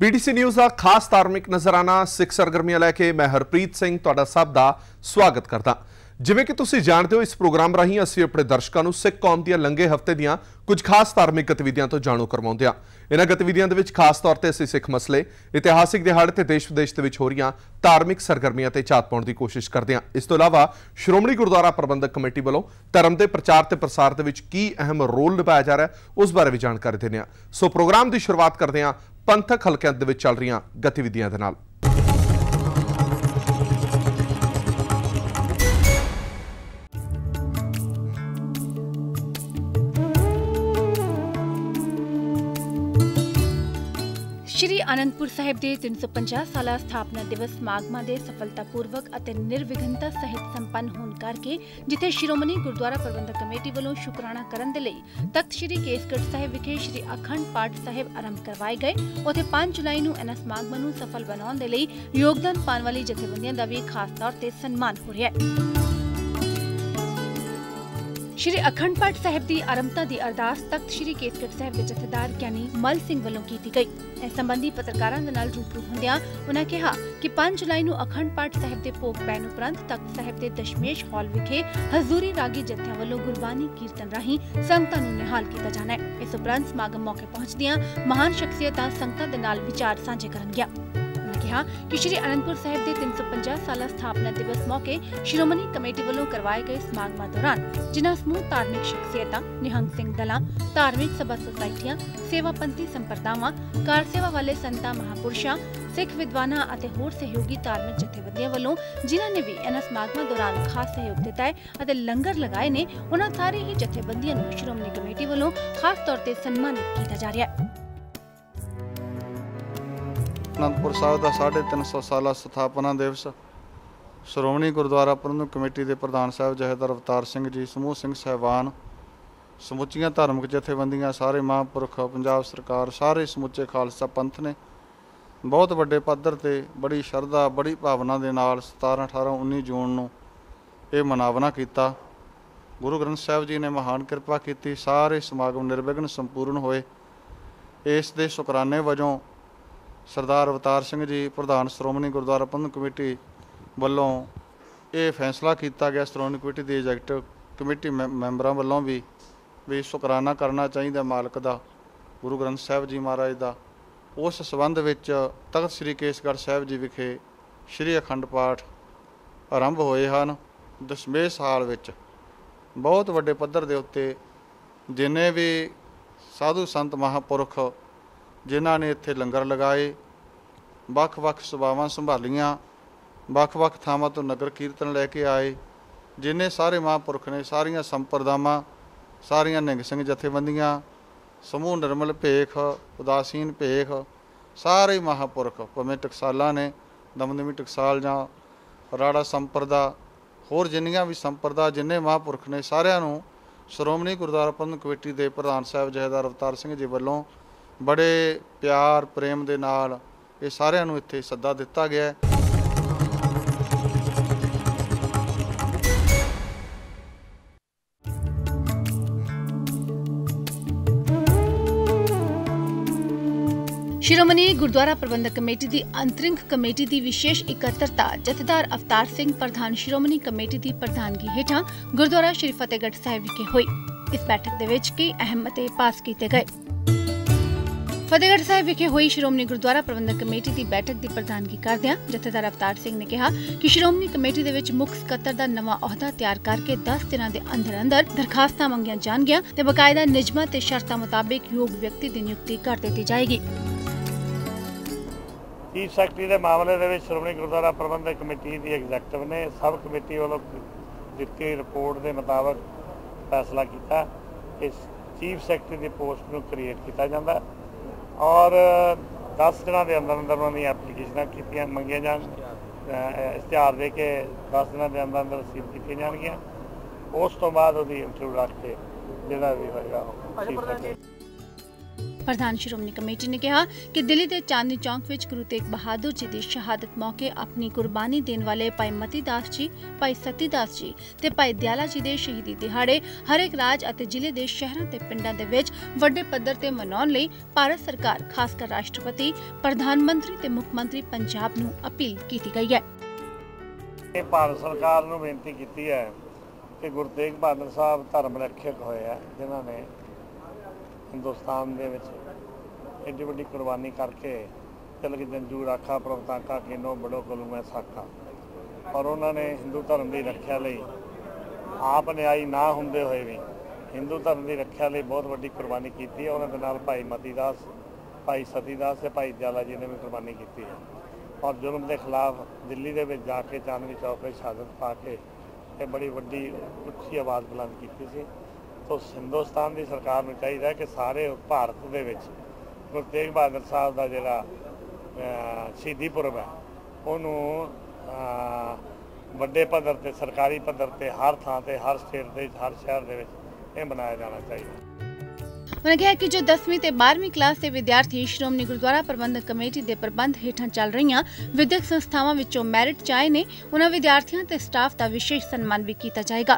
PTC news का खास धार्मिक नजराना सिख सरगर्मियां लैके मैं हरप्रीत सिंह तुहाडा सब दा स्वागत करदा। जिवें कि तुसीं जानते हो, इस प्रोग्राम राहीं असीं अपने दर्शकों नूं सिख कौम दीआं लंघे हफ्ते दीआं कुछ खास धार्मिक गतिविधियां तो जाणू करवाउंदे हां। इन्हां गतिविधियां दे विच खास तौर ते असीं सिख मसले, इतिहासिक दिहाड़े ते देश विदेश दे विच हो रहीआं धार्मिक सरगर्मियां ते झात पाउण दी कोशिश करदे हां। इस तों इलावा श्रोमणी गुरुद्वारा प्रबंधक कमेटी वालों धर्म के प्रचार ते प्रसार दे विच की अहम रोल निभाया जा रहा है, उस बारे भी जानकारी देने हां। सो प्रोग्राम की शुरुआत करदे हां पंथक हलकिਆਂ ਦੇ ਵਿੱਚ ਚੱਲ ਰਹੀਆਂ गतिविधियां ਦੇ ਨਾਲ। श्री आनंदपुर साहिब के 350 साला स्थापना दिवस समागमां दे सफलतापूर्वक अते निर्विघ्नता सहित संपन्न होने करके जिथे श्रोमणी गुरुद्वारा प्रबंधक कमेटी वालों शुकराना करन दे लई तख्त श्री केसगढ़ साहिब विखे श्री अखंड पाठ साहिब आरंभ करवाए गए। उत्थे 5 जुलाई नूं इन्हां समागमां नूं सफल बनाउण दे लई योगदान पाउण वाली जथेबंदियां दा भी खास तौर ते सम्मान हो रिहा है। श्री अखंड पाठ साहिब की आरंभता की अरदास तख्त श्री केसगढ़ साहिब के जथेदार ज्ञानी मल सिंह वालों की गई। इस संबंधी पत्रकारों के नाल रूबरू होंदियां उन्होंने कहा कि 5 जुलाई नूं अखंड पाठ साहिब के भोग पैण उपरंत तख्त साहिब के दशमेश हॉल विखे हजूरी रागी जत्थियां वालों गुरबानी कीर्तन राहीं संगतां नूं निहाल किया जाना है। इस उपरंत समागम मौके पहुंचदियां महान शख्सियतां संगतां दे नाल विचार साझे करनगियां। कहा कि श्री आनंदपुर साहिब के 350 साला स्थापना दिवस मौके श्रोमणी कमेटी वालों करवाए गए समागमां दौरान जिन्हां समूह धार्मिक शख्सियतां, निहंग सिंह दलां, धार्मिक सभा सोसाइटियां, सेवापंथी संप्रदावां, कार सेवा वाले संतां महापुरुषां, सिख विद्वानां अते होर सहयोगी धार्मिक जथेबंदियां वालों जिन्हां ने भी इन्हां समागमां दौरान खास सहयोग दिता है अते लंगर लगाए ने, उन्हां सारी ही जथेबंदियां नूं श्रोमणी कमेटी वालों खास तौर ते सन्मानित किया जा रहा है। आनंदपुर साहिब का 350 साला स्थापना दिवस श्रोमणी गुरुद्वारा प्रबंधक कमेटी के प्रधान साहब जहेदार अवतार सिंह जी, समूह सिंह साहिबान, समुचियां धार्मिक जथेबंदियां, सारे महापुरख, पंजाब सरकार, सारे समुचे खालसा पंथ ने बहुत वड्डे पद्धर ते बड़ी शरधा बड़ी भावना के नाल 17, 18, 19 जून नूं ये मनावना किया। गुरु ग्रंथ साहिब जी ने महान किरपा की, सारे समागम निर्विघन संपूर्ण होए। इस दे शुकराने वजों सरदार अवतार सिंह जी प्रधान श्रोमणी गुरुद्वारा प्रबंधक कमेटी वालों ये फैसला किया गया, श्रोमणी कमेटी की एग्जीक्यूटिव कमेटी मैंबरों वालों भी शुकराना करना चाहिए मालक का, गुरु ग्रंथ साहिब जी महाराज का। उस संबंध विच तख्त श्री केसगढ़ साहिब जी विखे श्री अखंड पाठ आरंभ होए हैं। दशमेश हाल विच बहुत वड्डे पद्धर के उत्ते जिन्ने भी साधु संत महापुरख जिन्हां ने इत्थे लंगर लगाए, वख-वख सभावां संभालियां, वख-वख थावां तो नगर कीर्तन लैके आए, जिन्ने सारे महापुरख ने, सारियां संप्रदावां, सारियां निहंग सिंह जथेबंदियां, समूह निर्मल भेख, उदासीन भेख, सारे महापुरख भावें टकसालां ने, दमदमी टकसाल जां राड़ा संप्रदा, होर जिन्नियां भी संप्रदा, जिन्ने महापुरख ने, सारियां नूं श्रोमणी गुरुद्वारा प्रबंधक कमेटी के प्रधान साहब जहेदार अवतार सिंह जी वालों बड़े प्यार प्रेम दे नाल ये सारिਆਂ ਨੂੰ ਇੱਥੇ ਸੱਦਾ ਦਿੱਤਾ ਗਿਆ है। श्रोमणी गुरुद्वारा प्रबंधक कमेटी की अंतरिंग कमेटी की विशेष इकत्तरता जथेदार अवतार सिंह प्रधान श्रोमणी कमेटी की प्रधानगी हेठां गुरुद्वारा श्री फतेहगढ़ साहिब विखे हुई। इस बैठक दे विच कई अहम मते पास किए गए। फतेहगढ़ साहिब विखे हुई श्रोमणी गुरुद्वारा प्रबंधक कमेटी की बैठक की प्रधानगी करदियां जथेदार अवतार सिंह ने कहा कि श्रोमणी कमेटी दे विच मुख सकत्तर दा नवां अहुदा तैयार करके 10 दिनां दे अंदर अंदर दरखास्तां मंगियां जाणगियां ते बकायदा नियमां ते शर्तां मुताबिक योग व्यक्ति की नियुक्ति कर दी जाएगी। चीफ सैकटरी के मामले में श्रोमणी गुरुद्वारा प्रबंधक कमेटी की एग्जैक्टिव ने सब कमेटी वालों दिती रिपोर्ट के मुताबिक फैसला किया कि चीफ सैकटरी की पोस्ट को क्रिएट किया जाता और 10 दिनों के अंदर अंदर उन्होंने एप्लीकेशन की मंगिया जान, इश्तिहार दे के 10 दिनों के अंदर अंदर रिसीव की जाएगियाँ। उस तो बाद वो इंटरव्यू रख के जिहड़ा भी होएगा प्रधान श्रोमणी कमेटी ने कहा कि दिल्ली के चांदनी चौक विच गुरु तेग बहादुर जी की शहादत मौके अपनी कुर्बानी देने वाले भाई मती दास जी, भाई सती दास जी ते भाई दयाला जी के शहीदी दिहाड़े हरेक राज अते जिले के शहरों ते पिंडां दे विच वड्डे पद्धर ते मनाउण लई भारत सरकार खासकर राष्ट्रपति, प्रधानमंत्री ते मुख्यमंत्री पंजाब नूं अपील की गई है। भारत सरकार नूं बेनती की है कि गुरु तेग बहादुर साहब धर्म रक्षक होए हैं, जिन्होंने हिंदुस्तान दे विच एडी वड्डी कुर्बानी करके चल के जंजू राखा प्रवताका किनो बड़ो कलू मैं साका, और उन्होंने हिंदू धर्म की रक्षा लई आप न्यायी ना होंदे होए भी हिंदू धर्म की रक्षा लई बहुत वड्डी कुर्बानी की है। उन्होंने नाल भाई मती दास, भाई सती दास ते भाई दयाला जी ने भी कुर्बानी की है, और जुल्म के खिलाफ दिल्ली दे विच जाके चांदनी चौक में शहादत पा के ये बड़ी वड्डी उच्ची आवाज़ बुलंद की सी। तो हिंदुस्तान की सरकार में चाहिए कि सारे भारत दे विच गुरु तेग बहादुर साहब का जिहड़ा शहीदी पुरब है उन्होंने वड्डे पद्धर ते सरकारी पद्धर ते हर थां ते हर स्टेट दे हर शहर दे विच ये मनाया जाना चाहिए। उन्होंने कहा कि जो 10वीं ते 12वीं क्लास के विद्यार्थी श्रोमणी गुरुद्वारा प्रबंधक कमेटी के प्रबंध हेठां चल रही विद्यक संस्थावां विचों मैरिट च आए ने, उन्हां विद्यार्थियों ते स्टाफ का विशेष सम्मान भी किया जाएगा।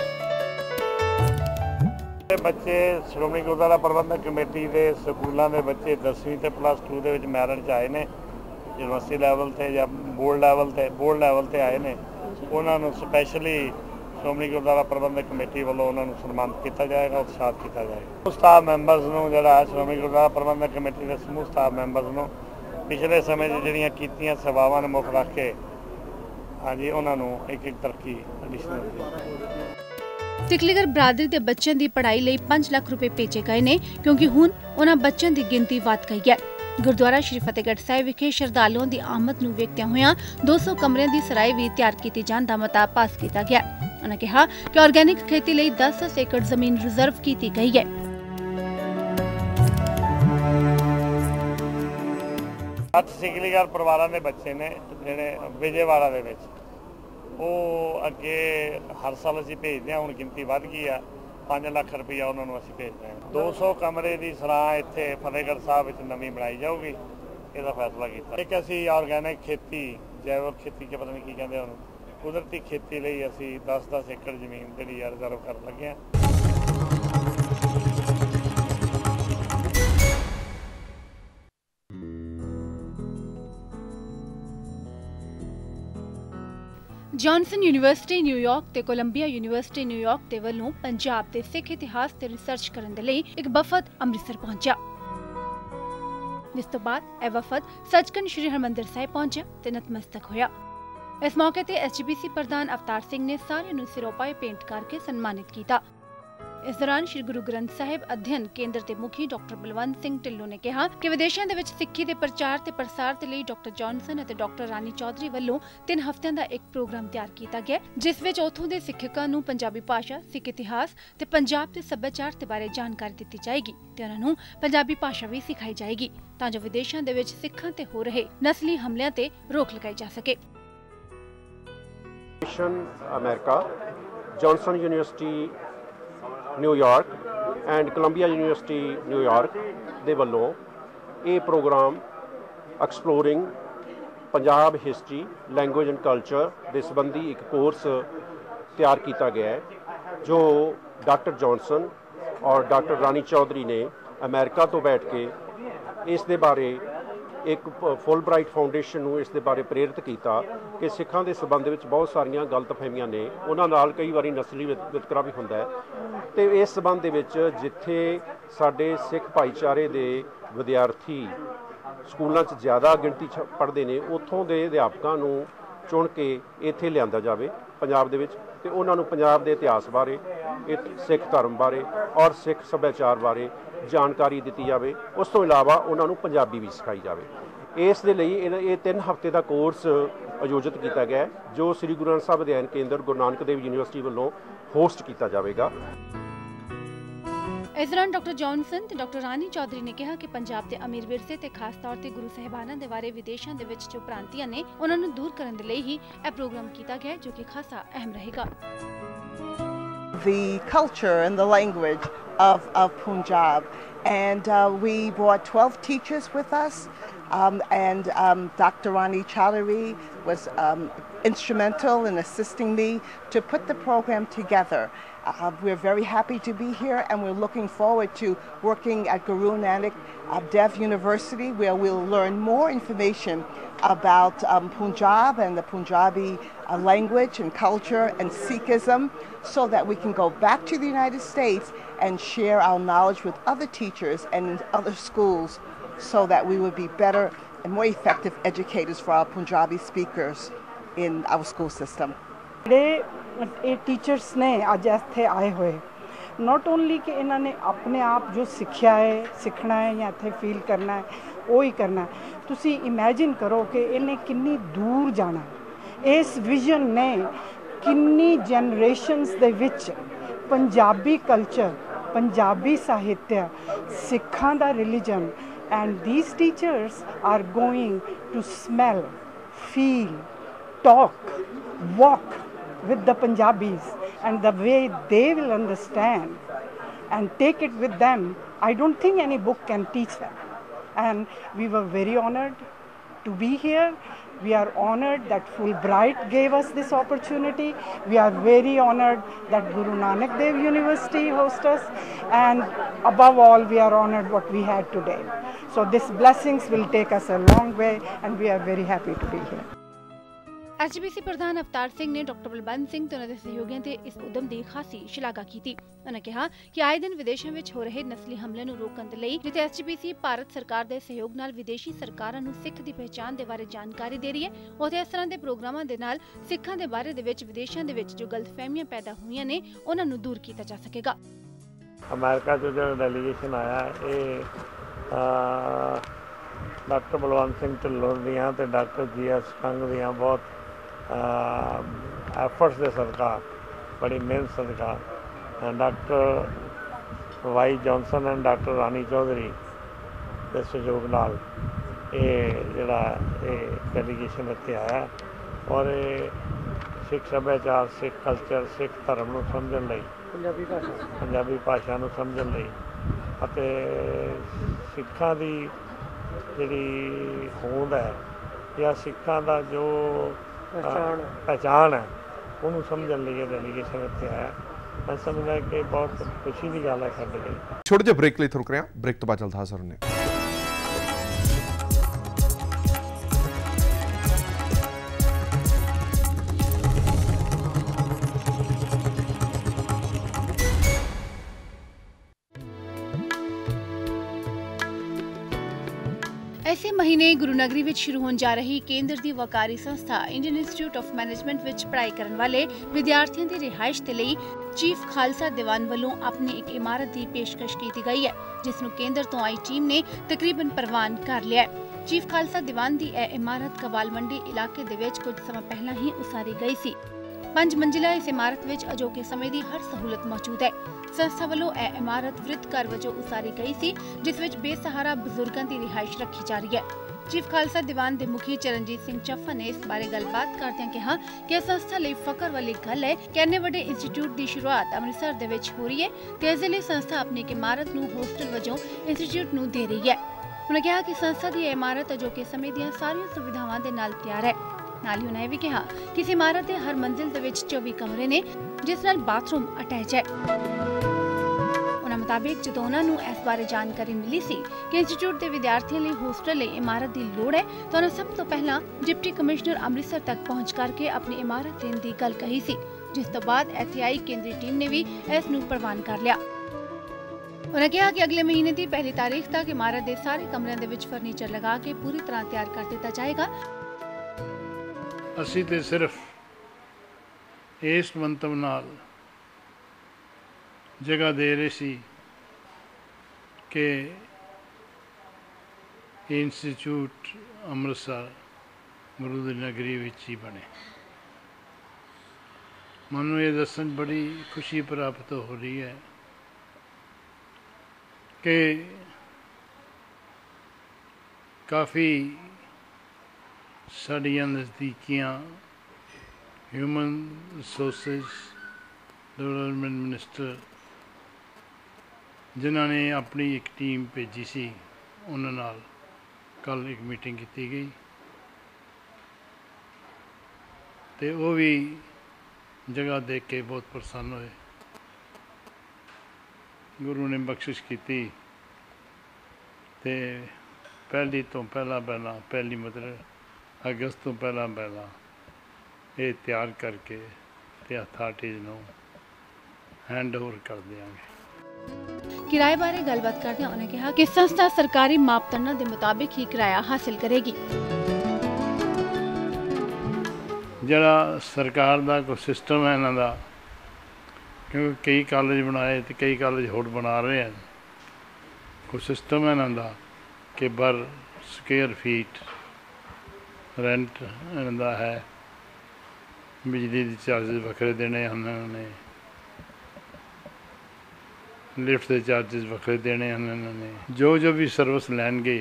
बच्चे श्रोमणी गुरुद्वारा प्रबंधक कमेटी के स्कूलों के बच्चे 10वीं ते +2 दे विच मैरिट च आए ने, यूनिवर्सिटी लैवल ते या बोर्ड लैवल ते आए ने, उन्होंने स्पैशली श्रोमणी गुरुद्वारा प्रबंधक कमेटी वालों उन्होंने सम्मानित किया जाएगा, उत्साहित किया जाएगा। स्टाफ मैंबरस नूं जिहड़ा श्रोमणी गुरुद्वारा प्रबंधक कमेटी के समूह स्टाफ मैंबरस नूं पिछले समय जिहड़ियां कीतियां सेवावां नूं मुख रख के हाँ जी उन्होंने एक तरक्की एडिशनल सिखलीगढ़ बरादरी के बच्चों की पढ़ाई लई 5 लाख रुपए भेजे गए ने, क्योंकि हुण उन्हां बच्चों की गिनती वध गई है। गुरुद्वारा श्री फतेहगढ़ साहिब विखे श्रद्धालुओं की आमद नूं वेखदे होइआं 200 कमरिਆਂ की सराय भी तैयार की जाण दा मता पास किया गया। उन्होंने कहा कि ऑर्गेनिक खेती लई 10 एकड़ जमीन रिजर्व की गई है। सिखलीगढ़ परिवारों के बच्चे ने जिहड़े विजयवाड़ा दे विच वो अगे हर साल असीं भेजते हैं, हुण गिनती वध गई है, 5 लाख रुपया उन्होंने असीं भेजते हैं। 200 कमरे की सराह इत्थे फतेहगढ़ साहब विच नवीं बनाई जाऊगी, इसका फैसला किया। एक असीं ऑर्गेनिक खेती, जैविक खेती के पता नहीं की कहते हैं, कुदरती खेती लई असीं 10-10 एकड़ जमीन जिहड़ी रिजर्व कर लगे हैं। जॉनसन यूनिवर्सिटी न्यूयॉर्क ते कोलंबिया यूनिवर्सिटी न्यूयॉर्क दे वल्लों पंजाब दे सिख इतिहास ते रिसर्च करन दे लई एक वफद अमृतसर पहुंचा, जिस तो बाद यह वफद सचखंड श्री हरमंदिर साहिब पहुंचा ते नतमस्तक होया। इस मौके ते SGPC प्रधान अवतार सिंह ने सारे नूं सिरोपाए पेंट करके सम्मानित किया। इस दौरान श्री गुरु ग्रंथ साहिब अध्ययन केंद्र के मुखी डॉक्टर बलवंत सिंह ढिल्लों ने कहा कि विदेशों के सिक्खी के प्रचार ते प्रसार के लिए डॉक्टर जॉनसन और डॉक्टर रानी चौधरी वालों 3 हफ्तिਆਂ का एक प्रोग्राम तैयार किया गया, जिस विच उत्थों के सिक्खिकां नूं पंजाबी भाषा, सिख इतिहास ते पंजाब के सभ्याचार के बारे जानकारी दी जाएगी ते उन्हां नूं पंजाबी भाषा भी सिखाई जाएगी, तां जो विदेशों के सिखां ते हो रहे नस्ली हमलिਆਂ ते रोक लगाई जा सके। America, Johnson university New York and Columbia university New York दे वल्लों ये program exploring Punjab history, language and culture के संबंधी एक कोर्स तैयार किया गया है, जो डॉक्टर जॉनसन और डॉक्टर रानी चौधरी ने अमेरिका तो बैठ के इस दे बारे एक फुल ब्राइट फाउंडेशन नूं इस दे बारे प्रेरित किया कि सिखां दे संबंध में बहुत सारियां गलतफहमियां ने, उन्हां नाल कई बारी नस्ली वितकरा भी हुंदा है, तो इस संबंध दे विच जिथे साडे सिख भाईचारे दे विद्यार्थी स्कूलों च ज़्यादा गिणती पढ़ते हैं, उत्थों के अध्यापकों नूं चुन के इत्थे लिआंदा जावे पंजाब दे विच, ते उन्हां नूं पंजाब दे इतिहास बारे, सिख धर्म बारे और सिख सभ्याचार बारे जानकारी दी जाए। उस तो इलावा उन्होंने पंजाबी भी सिखाई जाए। इस दे लई ये 3 हफ्ते का कोर्स आयोजित किया गया है, जो श्री गुरु ग्रंथ साहिब अध्ययन केंद्र गुरु नानक देव यूनिवर्सिटी वालों होस्ट किया जाएगा। इस दौरान डॉक्टर जॉनसन ते डॉक्टर रानी चौधरी ने कहा कि पंजाब के अमीर विरसे ते खास तौर ते गुरु साहिबाना दे बारे विदेशों दे विच जो भ्रांतियां ने उन्होंने दूर करने दे लई ही यह प्रोग्राम किया गया, जो कि खासा अहम रहेगा। The culture and the language of Punjab. And we brought 12 teachers with us, and Dr. Rani Chaudhary was instrumental in assisting me to put the program together. We're very happy to be here, and we're looking forward to working at Guru Nanak Dev University, where we'll learn more information about Punjab and the Punjabi language and culture and Sikhism, so that we can go back to the United States and share our knowledge with other teachers and in other schools, so that we would be better and more effective educators for our Punjabi speakers in our school system. ये teachers ने अज इत्थे आए हुए not only कि इन्होंने अपने आप जो सीखा है सीखना है या इत्थे फील करना है वो ही करना है तुसी इमेजिन करो कि इन्हें किन्नी दूर जाना है इस विजन ने किन्नी जनरेशनस दे विच पंजाबी कल्चर पंजाबी साहित्य सिखां दा religion and these teachers are going to smell feel talk, walk with the Punjabis, and the way they will understand and take it with them, I don't think any book can teach them. And we were very honored to be here. We are honored that Fulbright gave us this opportunity. We are very honored that Guru Nanak Dev University hosts us, and above all, we are honored what we had today. So these blessings will take us a long way, and we are very happy to be here. SGPC ਪ੍ਰਧਾਨ ਅਵਤਾਰ ਸਿੰਘ ਨੇ doctor Balbant Singh ਤੇ ਉਹਨਾਂ ਦੇ ਸਹਿਯੋਗੀਆਂ ਤੇ ਇਸ ਉਦਮ ਦੀ ਖਾਸੀ ਸ਼ਲਾਘਾ ਕੀਤੀ। ਉਹਨਾਂ ਕਿਹਾ ਕਿ ਆਏ ਦਿਨ ਵਿਦੇਸ਼ਾਂ ਵਿੱਚ ਹੋ ਰਹੇ ਨਸਲੀ ਹਮਲਿਆਂ ਨੂੰ ਰੋਕਣ ਦੇ ਲਈ ਜਿੱਥੇ SGPC ਭਾਰਤ ਸਰਕਾਰ ਦੇ ਸਹਿਯੋਗ ਨਾਲ ਵਿਦੇਸ਼ੀ ਸਰਕਾਰਾਂ ਨੂੰ ਸਿੱਖ ਦੀ ਪਹਿਚਾਣ ਦੇ ਬਾਰੇ ਜਾਣਕਾਰੀ ਦੇ ਰਹੀ ਹੈ, ਉੱਥੇ ਇਸ ਤਰ੍ਹਾਂ ਦੇ ਪ੍ਰੋਗਰਾਮਾਂ ਦੇ ਨਾਲ ਸਿੱਖਾਂ ਦੇ ਬਾਰੇ ਦੇ ਵਿੱਚ ਵਿਦੇਸ਼ਾਂ ਦੇ ਵਿੱਚ ਜੋ ਗਲਤਫਹਿਮੀਆਂ ਪੈਦਾ ਹੋਈਆਂ ਨੇ ਉਹਨਾਂ ਨੂੰ ਦੂਰ ਕੀਤਾ ਜਾ ਸਕੇਗਾ। ਅਮਰੀਕਾ ਤੋਂ ਜਿਹੜਾ ਡੈਲੀਗੇਸ਼ਨ ਆਇਆ ਇਹ ਡਾਕਟਰ ਬਲਵੰਤ ਸਿੰਘ ਢਿੱਲੋਂ ਦੀਆਂ ਤੇ ਡਾਕਟਰ GS ਕੰਗ ਦੀਆਂ ਬਹੁਤ एफर्ट्स के सरकार बड़ी मेहनत सरकार doctor Y Johnson and doctor Rani Chaudhary के सहयोग नाल ये जिहड़ा डेलीगेशन इत्थे आया और सिख सभ्याचार सिख कल्चर सिख धर्म नूं समझण लई पंजाबी भाषा नूं समझण लई अते सिखां दी जिहड़ी होंद है या सिखां दा जो पहचान है ਉਹਨੂੰ ਸਮਝਣ ਲਈ ਡੈਲੀਗੇਸ਼ਨ ਇੱਥੇ ਆਇਆ ਮੈਂ ਸਮਝਦਾ ਕਿ ਬਹੁਤ ਖੁਸ਼ੀ ਦੀ ਗੱਲ ਹੈ ਸਾਡੇ ਲਈ। ਛੋਟੇ ਜਿਹੇ ਬ੍ਰੇਕ ਲਈ ਰੁਕ ਰਹੇ ਹਾਂ, ਬ੍ਰੇਕ ਤੋਂ ਬਾਅਦ ਜਲਦ ਹਾਜ਼ਰ ਹੋਣੇ। ऐसे महीने गुरुनगरी विच शुरू होने जा रही केंद्र की वकारी संस्था इंडियन इंस्टीट्यूट ऑफ मैनेजमेंट विच पढ़ाई करने वाले विद्यार्थियों की रिहाइश के लिए चीफ खालसा दीवान वालों अपनी एक इमारत की पेशकश की गई है, जिसनों केंद्र तो आई टीम ने तकरीबन प्रवान कर लिया है। चीफ खालसा दीवान की यह इमारत कवाल मंडी इलाके दे विच कुछ समय पहला ही उसारी गई सी। 5 मंजिला इस इमारत विच अजोके समय की हर सहूलत मौजूद है। संस्था वालों यह इमारत वृत्त घर वजों उसारी गई सी, जिस विच बेसहारा बुजुर्गों की रिहाइश रखी जा रही है। चीफ खालसा दीवान के मुखी चरणजीत सिंह चफ्फा ने इस बारे गलबात करदे कहा कि संस्था लिए फकर वाली गल है कि इन्ने वड्डे इंस्टीट्यूट की शुरुआत अमृतसर दे विच हो रही है ते इस लई संस्था अपनी एक इमारत नूं होस्टल वजों इंस्टीट्यूट नूं दे रही है। उन्होंने कहा कि संस्था की इमारत अजोके समय दी सारी सुविधावां दे नाल तैयार है। नाल ही उन्होंने भी कहा कि इस इमारत के हर मंजिल दे विच 24 कमरे ने, जिस नाल बाथरूम अटैच है। मुताबिक जो उन्होंने इस बारे जानकारी मिली सी कि इंस्टीट्यूट के विद्यार्थियों लिए होस्टल लिए इमारत की लोड़ है, तो उन्होंने सब तो पहला डिप्टी कमिश्नर अमृतसर तक पहुंच करके अपनी इमारत देने की गल कही सी, जिस तो बाद इत्थे आई केंद्रीय टीम ने भी इस नूं प्रवान कर लिया। उन्होंने कहा कि अगले महीने की 1 तारीख तक इमारत के सारे कमरों के विच फर्नीचर लगा के पूरी तरह तैयार कर दिता जाएगा। असीं ते सिर्फ इस मंतव नाल जगह दे रहे सी कि इंस्टीट्यूट अमृतसर गुरु दी नगरी विच ही बने। मैनूं ये दस्सण बड़ी खुशी प्राप्त हो रही है कि काफ़ी साड़ियाँ नज़दीकियाँ ह्यूमन रिसोर्सिस डेवलपमेंट मिनिस्टर जिन्हां ने अपनी एक टीम भेजी सी उन्हां नाल कल एक मीटिंग की गई तो वो भी जगह देख के बहुत प्रसन्न होए। गुरु ने बख्शिश की ते पहली तो पहला पहली मतलब अगस्त तो पहला ये तैयार करके ते अथॉरिटीज़ नूं हैंड ओवर कर देंगे। किराए बारे गलबात करदे उन्होंने कहा कि संस्था सरकारी मापदंडां दे मुताबिक ही किराया हासिल करेगी। जरा सरकार का कोई सिस्टम है इन्हां दा, क्योंकि कई कॉलेज बनाए तो कई कॉलेज होर बना रहे हैं। कोई सिस्टम है इन्हां दा कि पर स्क्वेयर फीट रेंट इन्हां दा है, बिजली के चार्जिज वखरे देने हैं इन्होंने, लिफ्ट के चार्जिज वखरे देने हैं इन्होंने, जो भी सर्विस लैणगे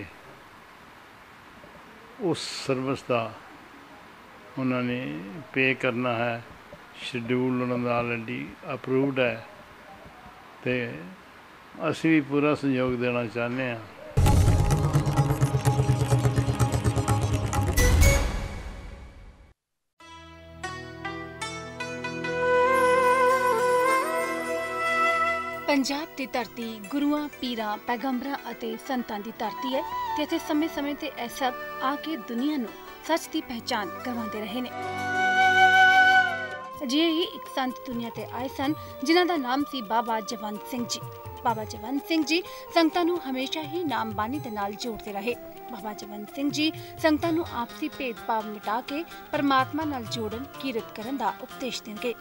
उस सर्विस का उन्होंने पे करना है। शेड्यूल उन्होंने ऑलरेडी अप्रूवड है तो असी भी पूरा सहयोग देना चाहते हैं। पंजाब की धरती गुरुआं पीरां पैगंबरां अते संतां दी धरती है ते इत्थे समय-समय ते ਇਹ सब आके दुनिया नूं सच की पहचान करवाते रहे ने। अजिहे ही एक संत दुनिया ते आए सन जिन्हां दा नाम सी बाबा जवंत सिंह जी। बाबा जवंत सिंह जी संगतां नूं हमेशा ही नाम बानी दे नाल जोड़ते रहे। बाबा जवंत सिंह जी संगतां नूं आपसी भेदभाव मिटा के परमात्मा नाल जोड़न कीरत करन दा उपदेश देंगे।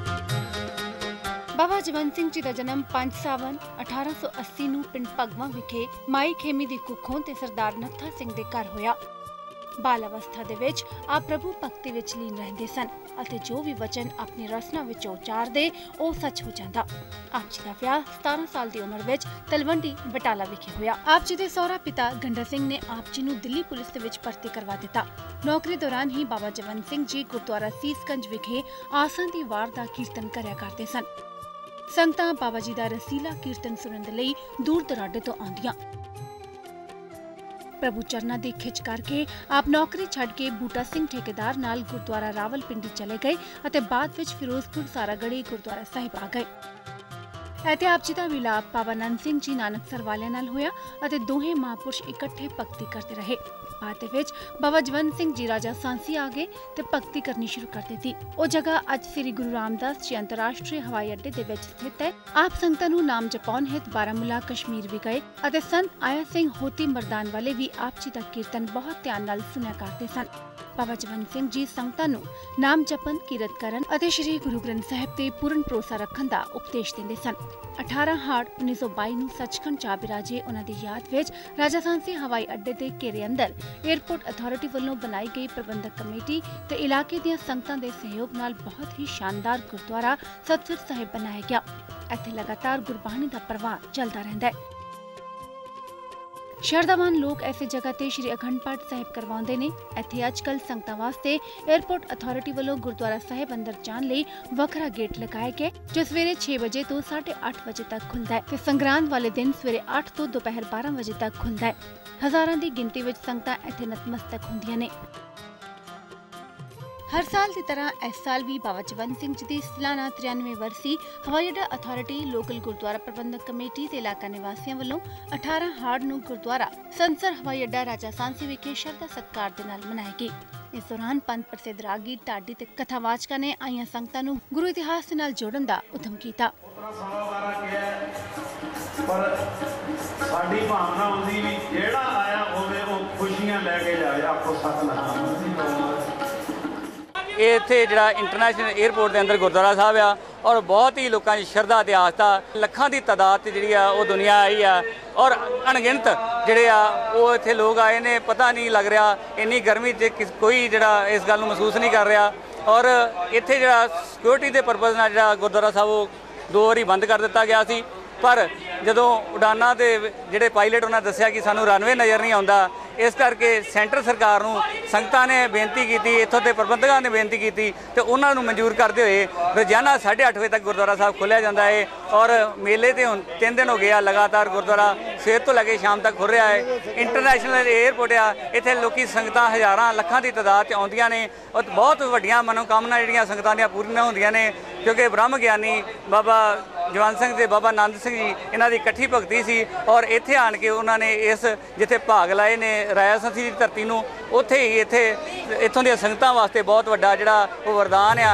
बाबा जवंत सिंह जी का जन्म 5 सावन 1880 नूं पिंड भगवां विखे माई खेमी दी कुखों ते सरदार नत्था सिंह दे घर होया। बाल अवस्था दे विच आप प्रभु भक्ति विच लीन रहंदे सन अते जो भी वचन अपनी रसना विच उचारदे ओ सच हो जांदा। आप जी दा विआह 17 साल दी उम्र विच तलवंडी बटाला विखे होया। आप जी दे सौहरा पिता गंडा सिंह ने आप जी नूं दिल्ली पुलिस दे विच भर्ती करवा दिता। नौकरी दौरान ही बाबा जवंत सिंह जी गुरुद्वारा सीसगंज विखे आसन दी वार दा कीर्तन करया करदे सन। संगतां बाबा जी दा रसीला कीर्तन सुनन दे लई दूर दराडे तो आउंदियां। प्रभु चरना दी खिच करके आप नौकरी छड़ के बूटा सिंह ठेकेदार नाल गुरुद्वारा रावलपिंडी चले गए अते बाद विच फिरोजपुर सारागढ़ी गुरुद्वारा साहिब आ गए। ऐते आप जी दा विलाप बाबा नंद सिंह जी नानकसर वालियां नाल होया अते दोहे महापुरुष इकट्ठे भक्ति करते रहे। बाद विच बाबा जवंत सिंह जी राजा सांसी आ गए ते भक्ति करनी शुरू कर दी। ओ जगह अज श्री गुरु रामदास जी अंतरराष्ट्रीय हवाई अड्डे दे विच स्थित है। आप संगतां नूं नाम जपाउण हित बारामूला कश्मीर भी गए अते संत आया सिंह होती मरदान वाले भी आप जी दा कीर्तन बहुत ध्यान नाल सुनिया करते सन। बाबा जवंत सिंह जी संगतां नूं नाम जपन कीरत करन अते श्री गुरु ग्रंथ साहिब ते पूर्ण भरोसा रखण दा उपदेश दिंदे सन। 18 हाड़ 1922 नूं सचखंड चा बिराजे उन्हां दी याद विच राजा सांसी हवाई अड्डे दे घेरे अंदर एयरपोर्ट अथॉरिटी वालों बनाई गई प्रबंधक कमेटी ते इलाके दियां संगतां दे सहयोग नाल बहुत ही शानदार गुरुद्वारा सतसुर साहिब बनाया गया। इत्थे लगातार गुरबाणी दा प्रवाह चलदा रहिंदा है। शरधावान लोग ऐसी जगह ते श्री अखंड पाठ साहिब करवाउंदे ने। इत्थे अजकल संगतां वास्ते एयरपोर्ट अथॉरिटी वालों गुरुद्वारा साहिब अंदर जाण लई वखरा गेट लगाया गया जो सवेरे 6 बजे तो 8:30 बजे तक खुलदा है ते संगरांद वाले दिन सवेरे 8 तो दोपहर 12 बजे तक खुलदा है। हजारां दी गिनती विच संगतां इत्थे नतमस्तक हुंदियां ने। हर साल की तरह इस साल भी बाबा जवंत सिंह जी की सालाना 93 वर्षी हवाई अड्डा अथॉरिटी लोकल गुरुद्वारा प्रबंधक कमेटी ते इलाका निवासियों वालों 18 हाड़ नूं गुरुद्वारा संसर हवाई अड्डा राजा सांसी विखे शरधा सत्कार दे नाल मनाई गई। इस दौरान पंथ प्रसिद्ध रागी ढाडी ते कथावाचकां ने आईयां संगतां नूं गुरु इतिहास दे नाल जोड़न दा उद्यम कीता। पर साडी भावना हुंदी भी जेड़ा आया होवे वो खुशियां लेके जाए आपको सतनाम। इत्थे जिहड़ा इंटरनेशनल एयरपोर्ट के अंदर गुरुद्वारा साहब आ और बहुत ही लोगों की श्रद्धा ते आस्था लखां की तादाद जिहड़ी आ वो दुनिया आई आ और अणगिणत जिहड़े आ वो इत्थे लोग आए ने। पता नहीं लग रहा इन्नी गर्मी च कोई जिहड़ा इस गल नूं महसूस नहीं कर रहा और इत्थे जिहड़ा सिक्योरिटी के परपज़ नाल जिहड़ा गुरुद्वारा साहब वो 2 वारी बंद कर दिता गया सी। पर जदों उड़ाना के जिहड़े पायलट उन्होंने दस्सिया कि सानूं रनवे नज़र नहीं आउंदा, इस करके सेंटर सरकार नूं संगतां ने बेनती की, इत्थों के प्रबंधकों ने बेनती की तो उन्होंने मंजूर करते हुए रोजाना 8:30 बजे तक गुरुद्वारा साहब खोलिया जाता है। और मेले तो हुण 3 दिन हो गए लगातार गुरुद्वारा सवेर तो लैके शाम तक खुल रहा है। इंटरनेशनल एयरपोर्ट आ, इत्थे लोकी संगतां हज़ारां लखां की तादाद च आउंदियां ने और बहुत वड्डियां मनोकामना जिहड़ियां संगतां दीयां पूरीआं होंदियां ने, क्योंकि ब्रह्म ज्ञानी बाबा जवान सिंह ते बाबा नंद सिंह जी इन्हां दी इकट्ठी भगती सी और इत्थे आण के उन्होंने इस जिथे भाग लाए ने राया संसी दी धरती नूं, उत्थे ही इत्थों दी संगतां वास्ते बहुत वड्डा जिहड़ा वो वरदान आ।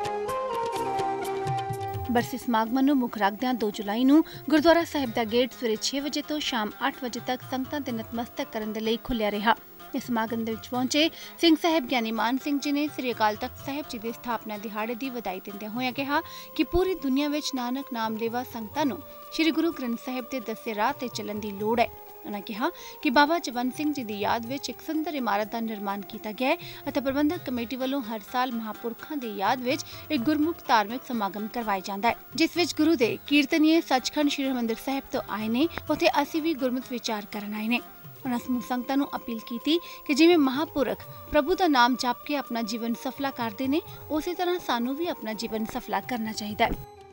बरसी समागमां नूं मुख रखदिआं 2 जुलाई नूं गुरुद्वारा साहिब दा गेट सवेरे 6 बजे तो शाम 8 बजे तक संगतां ते नतमस्तक करन दे लई खुल्लिआ रहा। इस समागम दे विच पहुंचे सिंह साहिब ज्ञानी मान सिंह जी ने श्री अकाल तख्त साहिब जी दे स्थापना दिहाड़े दी वधाई दिंदे होए कहा कि पूरी दुनिया विच नानक नाम लेवा संगतां नूं श्री गुरु ग्रंथ साहिब दे दस्से राह ते चलण दी लोड़ है। उन्होंने कहा कि बाबा जवंत सिंह जी की याद में एक सुंदर इमारत का निर्माण किया गया है और प्रबंधक कमेटी वालों हर साल महापुरखों की याद में एक गुरमुख धार्मिक समागम करवाया जाता है, जिस विच गुरु दे कीर्तनीय सचखंड श्री हरिमंदिर साहिब तो आए ने, उत्थे असीं भी गुरमत विचार करन आए ने। उन्होंने समूह संगतां नूं अपील की कि जिवें महापुरख प्रभु का नाम जप के अपना जीवन सफला करते हैं, उसी तरह सानू भी अपना जीवन सफला करना चाहिए।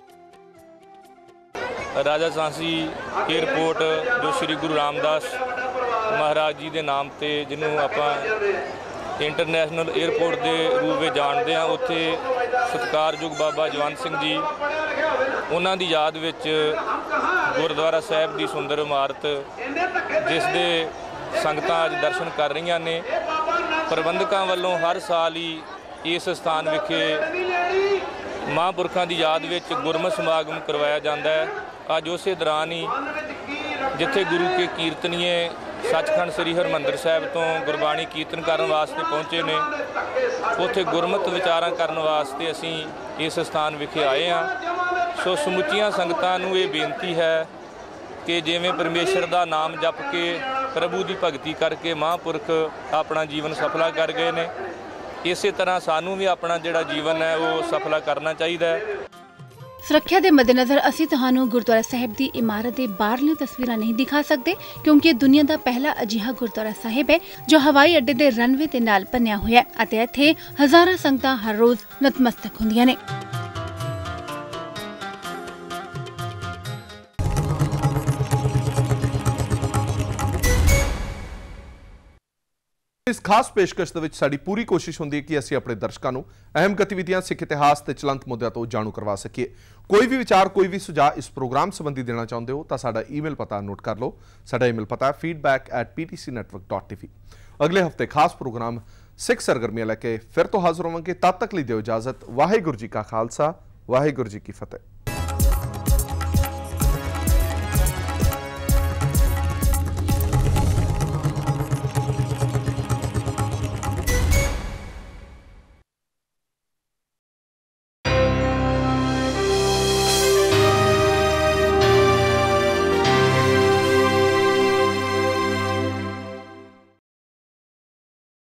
राजा सांसी एयरपोर्ट जो श्री गुरु रामदास महाराज जी के नाम से जिन्हों आप इंटरनेशनल एयरपोर्ट के रूप में जानते हैं, उत्थे सत्कारयोग बाबा जवंत सिंह जी उन्हां दी याद विच गुरुद्वारा साहिब की सुंदर इमारत जिस दे संगतां अज दर्शन कर रही ने। प्रबंधकों वालों हर साल ही इस स्थान विखे महापुरखों की याद विच गुरमत समागम करवाया जाता है। अज उस दौरान ही जिथे गुरु के कीर्तनीय सचखंड श्री हरिमंदिर साहिब तो गुरबाणी कीर्तन करने वास्ते पहुँचे ने, उत्थे गुरमत विचारां करने वास्ते असीं इस स्थान विखे आए हाँ। सो समुचियां संगतां नूं ये बेनती है कि जिवें परमेश्वर का नाम जप के प्रभु की भगती करके महापुरख अपना जीवन सफला कर गए ने, इस तरह सानू भी अपना जिहड़ा जीवन है वो सफला करना चाहिए। सुरक्षा के मद्देनजर असीं तुहानूं गुरुद्वारा साहिब की इमारत के बाहरलियां तस्वीरां नहीं दिखा सकते, क्योंकि दुनिया का पहला अजिहा गुरुद्वारा साहिब है जो हवाई अड्डे के रनवे के नाल बनिया होया है अते इत्थे हज़ारां संगतां हर रोज़ नतमस्तक हुंदियां ने। इस खास पेशकश ਦੇ ਵਿੱਚ ਸਾਡੀ ਪੂਰੀ ਕੋਸ਼ਿਸ਼ ਹੁੰਦੀ ਹੈ ਕਿ ਅਸੀਂ ਆਪਣੇ ਦਰਸ਼ਕਾਂ ਨੂੰ ਅਹਿਮ ਗਤੀਵਿਧੀਆਂ ਸਿੱਖ ਇਤਿਹਾਸ ਤੇ ਚਲੰਤ ਮੁੱਦਿਆਂ ਤੋਂ ਜਾਣੂ ਕਰਵਾ ਸਕੀਏ। ਕੋਈ ਵੀ ਵਿਚਾਰ ਕੋਈ ਵੀ ਸੁਝਾਅ ਇਸ ਪ੍ਰੋਗਰਾਮ ਸੰਬੰਧੀ ਦੇਣਾ ਚਾਹੁੰਦੇ ਹੋ ਤਾਂ ਸਾਡਾ ਈਮੇਲ ਪਤਾ ਨੋਟ ਕਰ ਲਓ। ਸਾਡਾ ਈਮੇਲ ਪਤਾ ਹੈ feedback@ptcnetwork.tv। ਅਗਲੇ ਹਫਤੇ ਖਾਸ ਪ੍ਰੋਗਰਾਮ ਸਿੱਖ ਸਰਗਰਮੀਆਂ ਲੈ ਕੇ ਫਿਰ ਤੋਂ ਹਾਜ਼ਰ ਹੋਵਾਂਗੇ। ਤਦ ਤੱਕ ਲਈ ਦਿਓ ਇਜਾਜ਼ਤ। ਵਾਹਿਗੁਰੂ ਜੀ ਕਾ ਖਾਲਸਾ, ਵਾਹਿਗੁਰੂ ਜੀ ਕੀ ਫਤਿਹ।